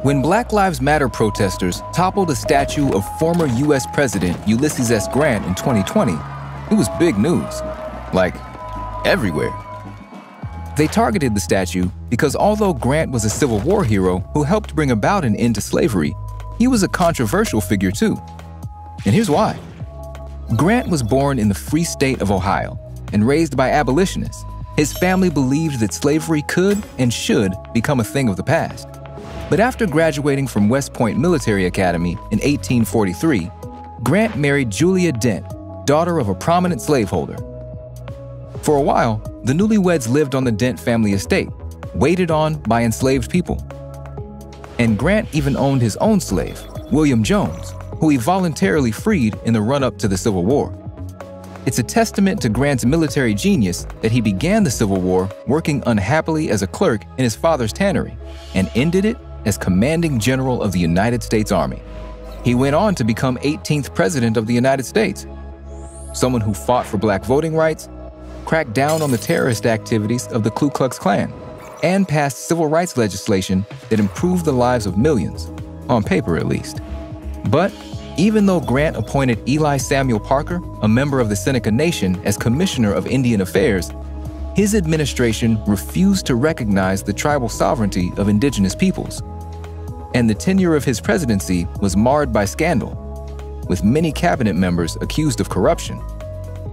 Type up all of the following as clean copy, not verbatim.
When Black Lives Matter protesters toppled a statue of former U.S. President Ulysses S. Grant in 2020, it was big news, like everywhere. They targeted the statue because although Grant was a Civil War hero who helped bring about an end to slavery, he was a controversial figure too. And here's why. Grant was born in the Free State of Ohio and raised by abolitionists. His family believed that slavery could and should become a thing of the past. But after graduating from West Point Military Academy in 1843, Grant married Julia Dent, daughter of a prominent slaveholder. For a while, the newlyweds lived on the Dent family estate, waited on by enslaved people. And Grant even owned his own slave, William Jones, who he voluntarily freed in the run-up to the Civil War. It's a testament to Grant's military genius that he began the Civil War working unhappily as a clerk in his father's tannery and ended it as Commanding General of the United States Army. He went on to become 18th President of the United States, someone who fought for black voting rights, cracked down on the terrorist activities of the Ku Klux Klan, and passed civil rights legislation that improved the lives of millions, on paper at least. But even though Grant appointed Eli Samuel Parker, a member of the Seneca Nation, as Commissioner of Indian Affairs, his administration refused to recognize the tribal sovereignty of indigenous peoples. And the tenure of his presidency was marred by scandal, with many cabinet members accused of corruption.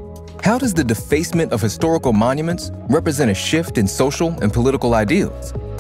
How does the defacement of historical monuments represent a shift in social and political ideals?